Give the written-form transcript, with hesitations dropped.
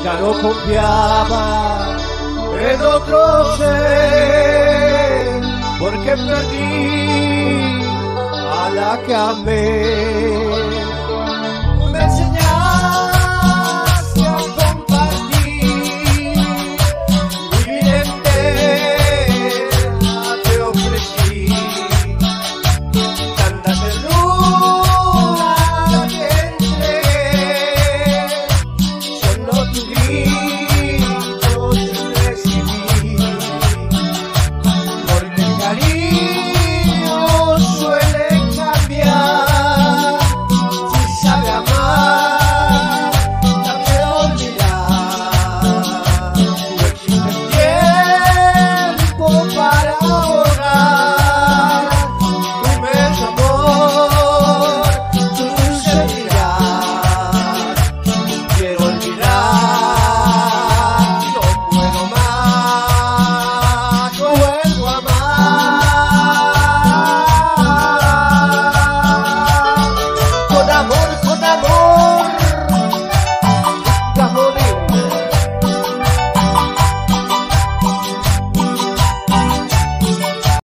ya no confiaba en otro ser, porque perdí a la que amé. Tú me enseñaste a compartir, mi vida entera te ofrecí, tanta ternura te entregué, solo tu vida